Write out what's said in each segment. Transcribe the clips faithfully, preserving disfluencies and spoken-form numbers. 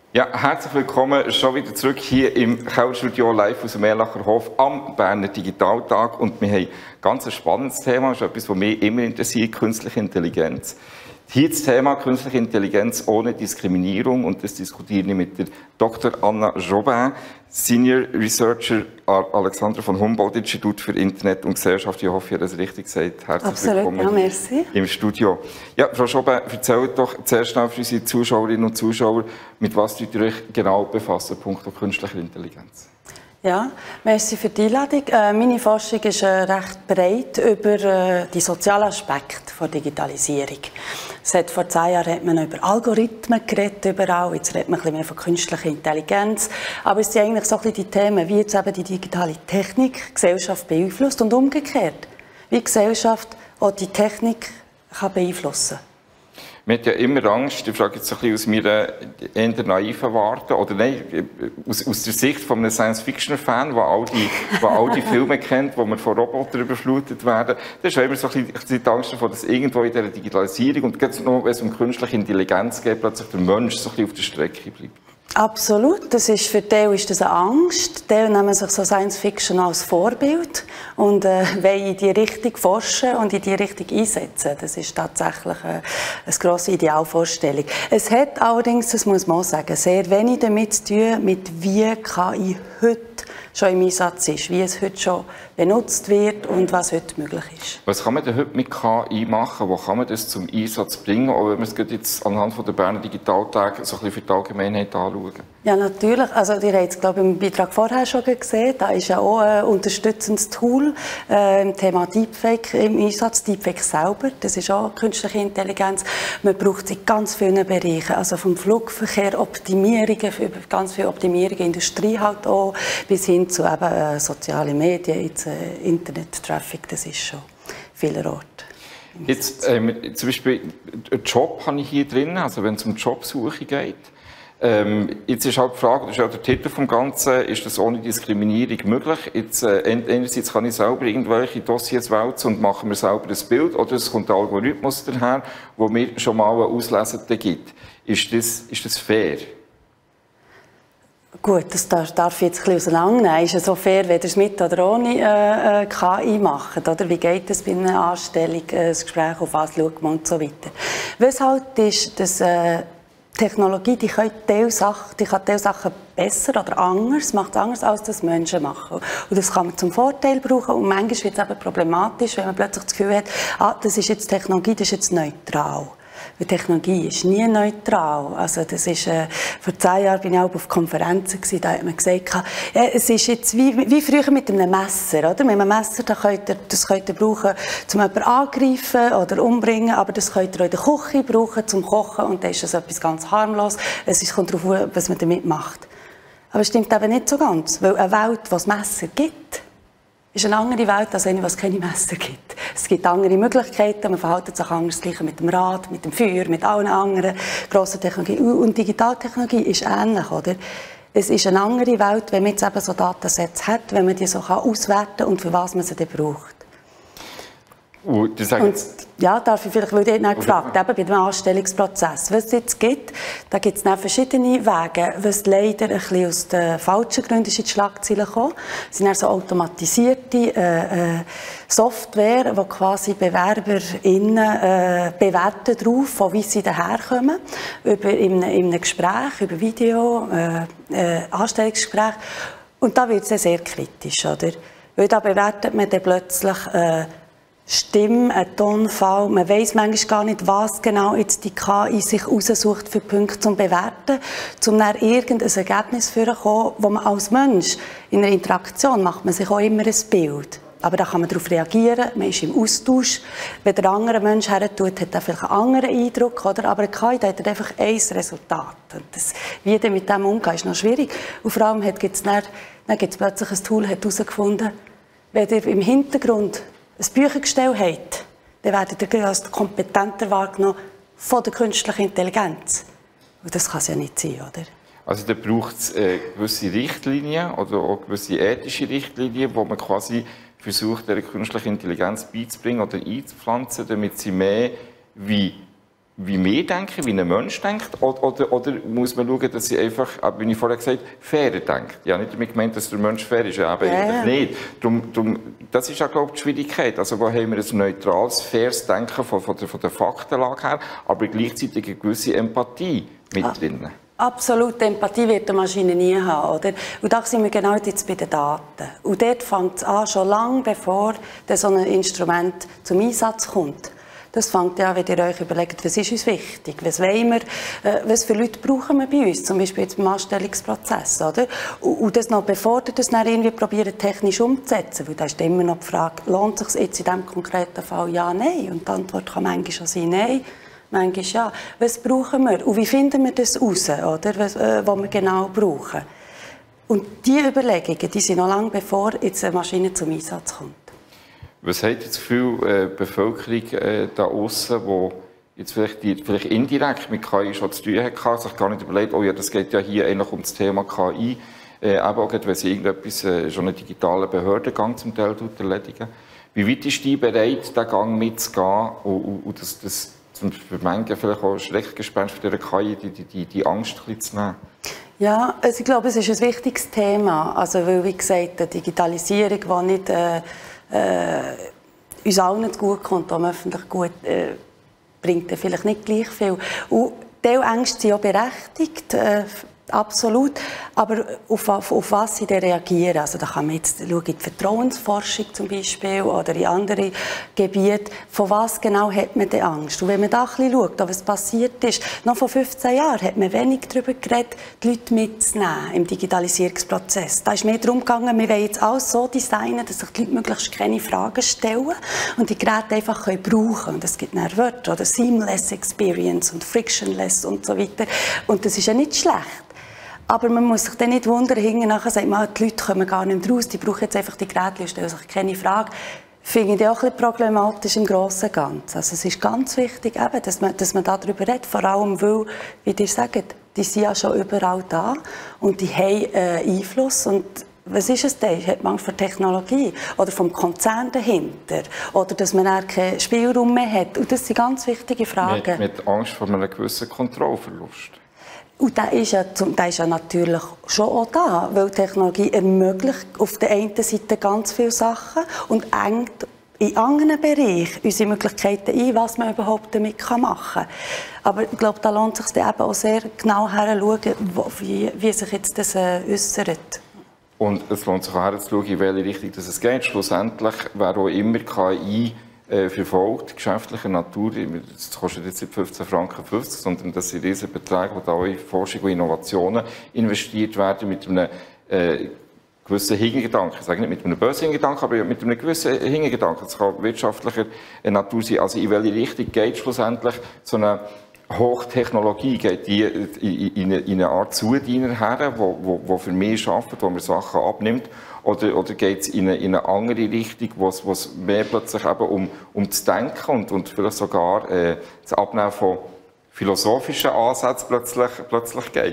Ja, herzlich willkommen schon wieder zurück hier im Kellerstudio live aus dem Erlacher Hof am Berner Digitaltag. Und wir haben ein ganz spannendes Thema, das ist etwas, was mich immer interessiert, künstliche Intelligenz. Hier das Thema künstliche Intelligenz ohne Diskriminierung, und das diskutiere ich mit der Doktor Anna Jobin, Senior Researcher am Alexander von Humboldt Institut für Internet und Gesellschaft. Ich hoffe, ich habe das richtig gesagt. Herzlich Absolut, willkommen ja, merci. Im Studio. Ja, Frau Jobin, erzählt doch zuerst mal für unsere Zuschauerinnen und Zuschauer, mit was ihr euch genau befassen, punkto künstlicher Intelligenz. Ja, merci für die Einladung. Äh, meine Forschung ist äh, recht breit über äh, die sozialen Aspekte der Digitalisierung. Seit vor zehn Jahren hat man über Algorithmen geredet, überall. Jetzt redet man ein bisschen mehr von künstlicher Intelligenz. Aber es sind eigentlich so ein bisschen die Themen, wie jetzt eben die digitale Technik die Gesellschaft beeinflusst und umgekehrt. Wie die Gesellschaft auch die Technik kann beeinflussen kann. Man hat ja immer Angst, ich frage jetzt ein bisschen aus meiner eher naiven Warte, oder nein, aus, aus der Sicht von einem Science-Fiction-Fan, der all die, der all die Filme kennt, wo wir von Robotern überflutet werden. Da ist immer so ein bisschen die Angst davor, dass irgendwo in dieser Digitalisierung, und jetzt noch, wenn es um künstliche Intelligenz geht, plötzlich der Mensch so ein bisschen auf der Strecke bleibt. Absolut, das ist, für die ist das eine Angst. Die nehmen sich so Science Fiction als Vorbild und äh, wollen in die Richtung forschen und in die Richtung einsetzen. Das ist tatsächlich eine, eine grosse Idealvorstellung. Es hat allerdings, das muss man auch sagen, sehr wenig damit zu tun, mit wie K I heute schon im Einsatz ist, wie es heute schon benutzt wird und was heute möglich ist. Was kann man denn heute mit K I machen? Wo kann man das zum Einsatz bringen? Oder wenn wir es jetzt anhand von der Berner Digitaltage so ein bisschen für die Allgemeinheit anschauen? Ja, natürlich. Also, ihr habt es, glaube ich, im Beitrag vorher schon gesehen. Da ist ja auch ein unterstützendes Tool äh, im Thema Deepfake im Einsatz. Deepfake selber, das ist auch künstliche Intelligenz. Man braucht sie in ganz vielen Bereichen. Also vom Flugverkehr, Optimierungen, für ganz viele Optimierungen, Industrie halt auch, bis hin zu eben, äh, sozialen Medien, jetzt, äh, Internet-Traffic, das ist schon vielerorts. Jetzt, ähm, zum Beispiel, einen Job habe ich hier drin, also wenn es um Jobsuche geht. Ähm, jetzt ist halt die Frage, das ist auch der Titel vom Ganzen, ist das ohne Diskriminierung möglich? Jetzt, äh, einerseits kann ich selber irgendwelche Dossiers wälzen und mache mir selber ein Bild, oder es kommt ein Algorithmus daher, der mir schon mal einen Auslesenden gibt. Ist das, ist das fair? Gut, das darf, darf ich jetzt ein bisschen auseinandernehmen. Ist es so fair, wenn ihr es mit oder ohne äh, K I macht? Oder wie geht es bei einer Anstellung, äh, das Gespräch, auf was schaut man und so weiter. Was halt ist, dass äh, Technologie, die kann Teilsachen, die kann Teilsachen besser oder anders, macht es anders, als das Menschen machen. Und das kann man zum Vorteil brauchen. Und manchmal wird es eben problematisch, wenn man plötzlich das Gefühl hat, ah, das ist jetzt Technologie, das ist jetzt neutral. Die Technologie ist nie neutral. Also das ist, äh, vor zehn Jahren bin ich auch auf Konferenzen gewesen, da hat man gesagt, äh, es ist jetzt wie, wie früher mit einem Messer, oder? Mit einem Messer, da könnt ihr, das könnt ihr brauchen, um jemanden angreifen oder umbringen, aber das könnt ihr auch in der Küche brauchen, zum Kochen, und dann ist das etwas ganz harmlos. Es kommt darauf an, was man damit macht. Aber es stimmt eben nicht so ganz, weil eine Welt, wo es Messer gibt, ist eine andere Welt als eine, wo es keine Messer gibt. Es gibt andere Möglichkeiten, man verhält sich anders, gleich mit dem Rad, mit dem Feuer, mit allen anderen grossen Technologien. Und Digitaltechnologie ist ähnlich, oder? Es ist eine andere Welt, wenn man jetzt eben so Datensätze hat, wenn man die so auswerten kann und für was man sie dann braucht. Und, und ja, darf ich vielleicht, weil ich nicht gefragt, eben bei dem Anstellungsprozess. Was es jetzt gibt, da gibt es verschiedene Wege, was leider ein bisschen aus den falschen Gründen ist in die Schlagzeilen gekommen. Es sind so automatisierte äh, äh, Software, die quasi BewerberInnen äh, bewerten darauf, von wie sie daherkommen, über, in, in einem Gespräch, über Video, äh, äh, Anstellungsgespräch. Und da wird es sehr kritisch, oder? Weil da bewertet man dann plötzlich äh, Stimme, ein Tonfall. Man weiss manchmal gar nicht, was genau jetzt die K I sich raussucht für Punkte zum Bewerten, um dann irgendein Ergebnis zu kommen, wo man als Mensch in einer Interaktion macht man sich auch immer ein Bild. Aber da kann man darauf reagieren, man ist im Austausch. Wenn der andere Mensch her tut, hat er vielleicht einen anderen Eindruck, oder? Aber eine K I hat einfach ein Resultat. Und das, wie dann mit dem umgehen, ist noch schwierig. Und vor allem gibt es dann, dann gibt's plötzlich ein Tool, das herausgefunden, wenn ihr im Hintergrund ein Büchergestell habt, dann werdet ihr als kompetenter wahrgenommen von der künstlichen Intelligenz. Und das kann es ja nicht sein, oder? Also da braucht es äh, gewisse Richtlinien oder auch gewisse ethische Richtlinien, wo man quasi versucht, der künstliche Intelligenz beizubringen oder einzupflanzen, damit sie mehr wie wie wir denken, wie ein Mensch denkt, oder, oder, oder muss man schauen, dass sie einfach, wie ich vorher gesagt habe, fairer denkt? Ja, nicht damit gemeint, dass der Mensch fair ist, ja, aber ja, eigentlich ja. nicht. Darum, darum, das ist auch, glaube ich, die Schwierigkeit. Also, wo haben wir ein neutrales, faires Denken von, von, der, von der Faktenlage her, aber gleichzeitig eine gewisse Empathie mit ah. drin? Absolute Empathie wird die Maschine nie haben, oder? Und da sind wir genau jetzt bei den Daten. Und dort fängt es an, schon lange bevor so ein Instrument zum Einsatz kommt. Das fängt ja an, wenn ihr euch überlegt, was ist uns wichtig, was wollen wir, äh, was für Leute brauchen wir bei uns, zum Beispiel jetzt beim Anstellungsprozess, oder? Und, und das noch bevor ihr das dann irgendwie probiert, technisch umzusetzen, weil da ist immer noch die Frage, lohnt es sich jetzt in diesem konkreten Fall ja, nein? Und die Antwort kann manchmal schon sein, nein. Manchmal ja. Was brauchen wir? Und wie finden wir das heraus, oder? Was, äh, was wir genau brauchen? Und diese Überlegungen, die sind noch lange bevor jetzt eine Maschine zum Einsatz kommt. Was hat das Gefühl, äh, die Bevölkerung äh, da außen, die jetzt vielleicht, die, vielleicht indirekt mit K I schon zu tun hat, sich gar nicht überlegt, oh ja, das geht ja hier eigentlich um das Thema K I, äh, aber auch wenn sie irgendetwas, äh, schon einen digitalen Behördengang zum Teil erledigen. Wie weit ist die bereit, diesen Gang mitzugehen und, und, und das, das und für manche vielleicht auch ein Schreckgespenst für die K I, die, die, die Angst ein bisschen zu nehmen? Ja, also ich glaube, es ist ein wichtiges Thema. Also, weil, wie gesagt, die Digitalisierung, die nicht äh, äh, uns allen gut kommt, die öffentlich gut äh, bringt, vielleicht nicht gleich viel. Und diese Ängste sind auch berechtigt. Äh, Absolut. Aber auf, auf, auf was sie dann reagieren? Also da kann man jetzt schauen, in die Vertrauensforschung zum Beispiel oder in andere Gebiete. Von was genau hat man denn Angst? Und wenn man da ein bisschen schaut, was passiert ist, noch vor fünfzehn Jahren hat man wenig darüber geredet, die Leute mitzunehmen im Digitalisierungsprozess. Da ist mehr darum gegangen, wir wollen jetzt alles so designen, dass sich die Leute möglichst keine Fragen stellen und die Geräte einfach können brauchen. Und es gibt dann Wörter oder Seamless Experience und Frictionless und so weiter. Und das ist ja nicht schlecht. Aber man muss sich dann nicht wundern, hinten nachher sagt man, die Leute kommen gar nicht raus, die brauchen jetzt einfach die Geräte und stellen sich keine Frage. Finde ich auch ein bisschen problematisch im Grossen und Ganzen. Also es ist ganz wichtig, eben, dass man, dass man darüber redet, vor allem weil, wie ihr sagt, die sind ja schon überall da und die haben äh, Einfluss. Und was ist es denn? Hat man Angst vor Technologie oder vom Konzern dahinter? Oder dass man auch keinen Spielraum mehr hat? Und das sind ganz wichtige Fragen. Mit, mit Angst vor einem gewissen Kontrollverlust. Und der ist, ja, der ist ja natürlich schon auch da, weil Technologie ermöglicht auf der einen Seite ganz viele Sachen und engt in anderen Bereichen unsere Möglichkeiten ein, was man überhaupt damit machen kann. Aber ich glaube, da lohnt es sich dann eben auch sehr genau herzuschauen, wie, wie sich jetzt das äh, äußert. Und es lohnt sich auch herzuschauen, in welche Richtung das es geht. Schlussendlich wäre auch immer K I verfolgt, geschäftlicher Natur, das kostet jetzt nicht fünfzehn Franken fünfzig, sondern das sind riesige Beträge, die da auch in Forschung und Innovationen investiert werden, mit einem äh, gewissen Hintergedanken. Ich sage nicht mit einem bösen Hintergedanken, aber mit einem gewissen Hintergedanken. Das kann wirtschaftlicher Natur sein. Also in welche Richtung geht schlussendlich so eine Hochtechnologie? Geht die in eine Art Zudiener her, wo, wo, wo für mich arbeitet, wo mir Sachen abnimmt? Oder, oder geht es in eine, in eine andere Richtung, wo es, wo es mehr plötzlich eben um, um das Denken und, und vielleicht sogar äh, das Abnehmen von philosophischen Ansätzen plötzlich, plötzlich geht?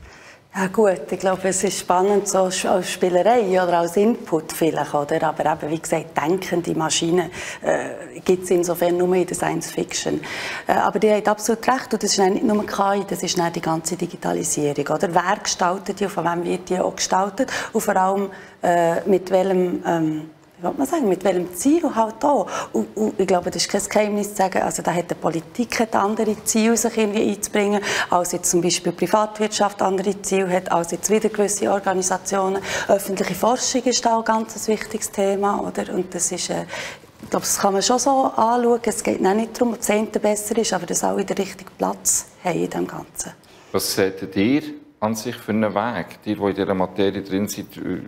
Ja gut, ich glaube, es ist spannend so als Spielerei oder als Input vielleicht, oder? Aber eben, wie gesagt, denkende Maschinen äh, gibt es insofern nur in der Science Fiction. Äh, aber die haben absolut recht, und das ist nicht nur K I, das ist nicht die ganze Digitalisierung, oder? Wer gestaltet die und von wem wird die auch gestaltet und vor allem äh, mit welchem ähm, wie will man sagen, mit welchem Ziel halt auch. Und, und ich glaube, das ist kein Geheimnis zu sagen, also da hat die Politik hat andere Ziele, sich irgendwie einzubringen, als jetzt zum Beispiel die Privatwirtschaft andere Ziele hat, als jetzt wieder gewisse Organisationen. Öffentliche Forschung ist da auch ein ganz wichtiges Thema, oder? Und das ist, äh, ich glaube, das kann man schon so anschauen. Es geht nicht darum, ob das eine besser ist, aber dass alle den richtigen Platz haben in dem Ganzen. Was seht ihr an sich für einen Weg, die, die in dieser Materie drin sind,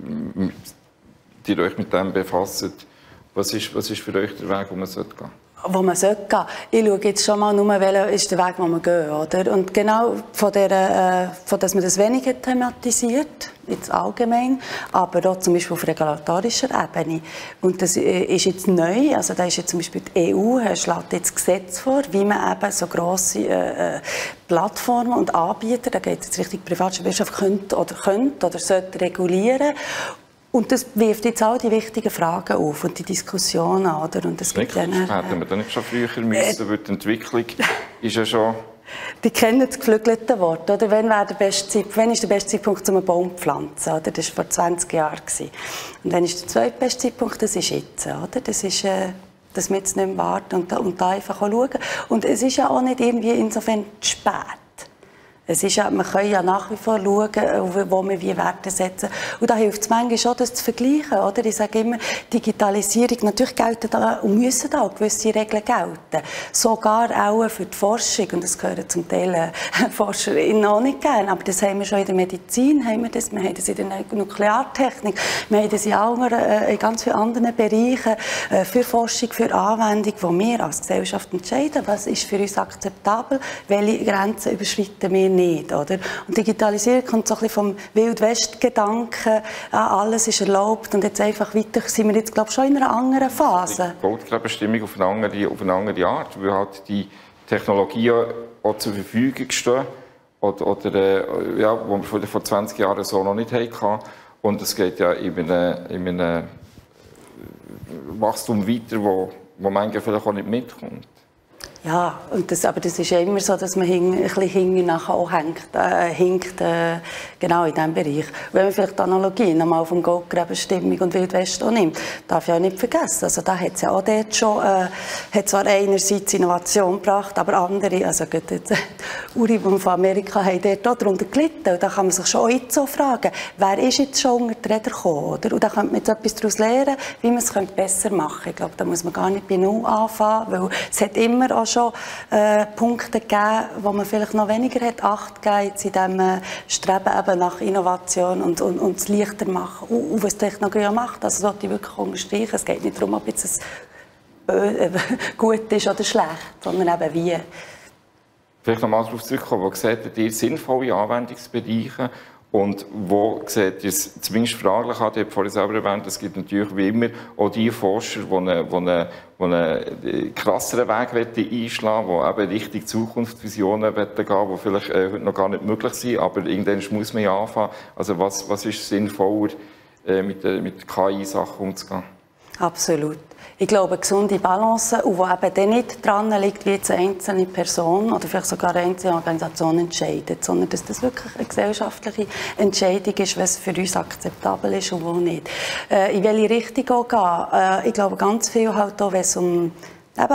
die euch mit dem befasst? Was ist, was ist für euch der Weg, wo man gehen sollte? Wo man sollte gehen. Ich schaue jetzt schon mal nur, welcher ist der Weg, wo man gehen, oder? Und genau von der, äh, von dass man das weniger thematisiert, jetzt allgemein, aber auch zum Beispiel auf regulatorischer Ebene. Und das äh, ist jetzt neu, also da ist jetzt zum Beispiel die E U, äh, schlägt jetzt Gesetz vor, wie man eben so grosse äh, Plattformen und Anbieter, da geht es jetzt richtig Privatwirtschaft, könnte oder könnte oder sollte regulieren. Und das wirft jetzt auch die wichtigen Fragen auf und die Diskussionen, oder? Und es gibt dann, äh, hätten wir da nicht schon früher müssen, äh, wird die Entwicklung ist ja schon... Die kennen das geflügelte Wort, oder? Wann, wäre der beste Zeitpunkt, wann ist der beste Zeitpunkt, um einen Baum zu pflanzen? Oder? Das war vor zwanzig Jahren. Und dann ist der zweitbeste Zeitpunkt, das ist jetzt. Oder? Das ist, äh, dass wir jetzt nicht mehr warten und da, und da einfach schauen. Und es ist ja auch nicht irgendwie insofern zu spät. Es ist ja, wir können ja nach wie vor schauen, wo wir wie Werte setzen. Und da hilft es manchmal schon, das zu vergleichen. Oder? Ich sage immer, Digitalisierung, natürlich gelten da und müssen da auch gewisse Regeln gelten. Sogar auch für die Forschung. Und das gehören zum Teil äh, ForscherInnen auch nicht gerne. Aber das haben wir schon in der Medizin, haben wir, das. Wir haben das in der Nukleartechnik, wir haben das in, anderen, äh, in ganz vielen anderen Bereichen äh, für Forschung, für Anwendung, wo wir als Gesellschaft entscheiden, was ist für uns akzeptabel, welche Grenzen überschreiten wir nicht, oder? Und Digitalisierung kommt so ein bisschen vom Wild-West-Gedanken, ah, alles ist erlaubt und jetzt einfach weiter sind wir jetzt, glaube ich, schon in einer anderen Phase. Die Goldgräberstimmung auf eine andere, auf eine andere Art, weil halt die Technologien auch zur Verfügung stehen, oder, oder äh, ja, wo wir vor zwanzig Jahren so noch nicht hatten. Und es geht ja in einem, in einem Wachstum weiter, wo, wo manchmal vielleicht auch nicht mitkommt. Ja, und das, aber das ist ja immer so, dass man hing, ein bisschen hinten nachher auch hängt, äh, hinkt, äh, genau in diesem Bereich. Wenn man vielleicht die Analogie nochmal vom Goldgräberstimmung und Wildwest auch nimmt, darf ich auch nicht vergessen. Also da hat es ja auch dort schon, äh, hat zwar einerseits Innovation gebracht, aber andere, also gut, die Uri-Bum von Amerika haben dort auch darunter gelitten. Und da kann man sich schon auch jetzt so fragen, wer ist jetzt schon unter die Räder gekommen, oder? Und da könnte man jetzt etwas daraus lernen, wie man es besser machen könnte. Ich glaube, da muss man gar nicht bei Null anfangen, weil es hat immer auch schon äh, Punkte gegeben, wo man vielleicht noch weniger hat Acht gegeben in diesem äh, Streben eben nach Innovation und, und, und es leichter machen. Und, und was Technologie macht, das sollte ich wirklich unterstreichen. Es geht nicht darum, ob es äh, gut ist oder schlecht, sondern eben wie. Vielleicht nochmal darauf zurückkommen, wo seht ihr sinnvolle Anwendungsbereiche und wo seht ihr es zumindest fraglich an? Ich habe vorhin selber erwähnt, es gibt natürlich wie immer auch die Forscher, die einen, die einen, die einen krasseren Weg einschlagen wollen, die eben Richtung Zukunftsvisionen gehen, die vielleicht äh, heute noch gar nicht möglich sind, aber irgendwann muss man ja anfangen. Also was, was ist sinnvoller, äh, mit, äh, mit K I-Sachen umzugehen? Absolut. Ich glaube, eine gesunde Balance, und wo eben dann nicht dran liegt, wie jetzt eine einzelne Person oder vielleicht sogar eine einzelne Organisation entscheidet, sondern dass das wirklich eine gesellschaftliche Entscheidung ist, was für uns akzeptabel ist und wo nicht. Äh, in welche Richtung auch gehen? Äh, ich glaube, ganz viel halt auch, wenn es um eben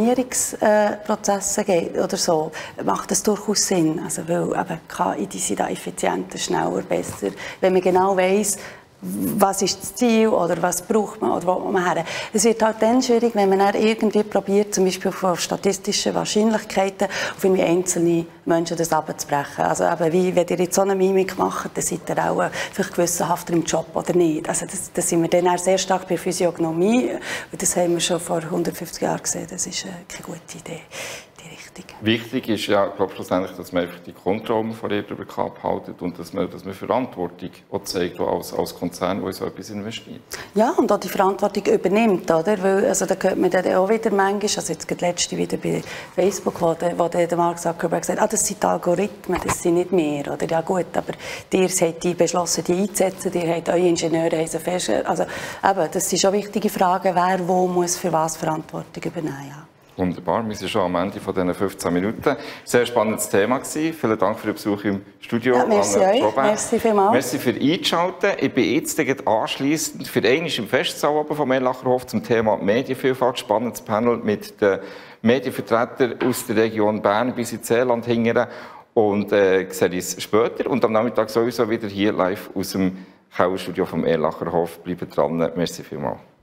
Optimierungsprozesse geht oder so, macht das durchaus Sinn. Also, weil eben K I, die sind da effizienter, schneller, besser, wenn man genau weiss, was ist das Ziel oder was braucht man oder wo man her. Es wird halt dann schwierig, wenn man dann irgendwie probiert, zum Beispiel auf statistische Wahrscheinlichkeiten auf irgendwie einzelne Menschen das abzubrechen. Also eben wie, wenn ihr jetzt so eine Mimik macht, dann seid ihr auch vielleicht gewissenhafter im Job oder nicht. Also das, das sind wir dann auch sehr stark bei Physiognomie. Und das haben wir schon vor hundertfünfzig Jahren gesehen. Das ist keine gute Idee. Wichtig ist ja, glaube ich, schlussendlich, dass man einfach die Kontrolle von darüber abhaltet und dass man, dass man Verantwortung auch zeigt, als, als Konzern, der in so etwas investiert. Ja, und auch die Verantwortung übernimmt, oder? Weil, also, da hört man dann auch wieder manchmal, also jetzt gerade letzte wieder bei Facebook, wo der, wo der Mark Zuckerberg gesagt hat, ah, das sind die Algorithmen, das sind nicht mehr, oder? Ja gut, aber ihr habt die beschlossen, die einzusetzen, ihr habt eure Ingenieure haben sie fest, also eben, das sind schon wichtige Fragen, wer wo muss für was Verantwortung übernehmen, ja. Wunderbar, wir sind schon am Ende von diesen fünfzehn Minuten. Sehr spannendes Thema gewesen. Vielen Dank für den Besuch im Studio. Ja, merci euch. Merci vielmals. Merci für Einschalten. Ich bin jetzt anschliessend für einmal im Festsaal oben vom Erlacherhof zum Thema Medienvielfalt. Spannendes Panel mit den Medienvertretern aus der Region Bern bis ins Seeland hingern. Und äh, sehe ich später. Und am Nachmittag sowieso wieder hier live aus dem Kellerstudio vom Erlacherhof. Bleibt dran. Merci vielmals.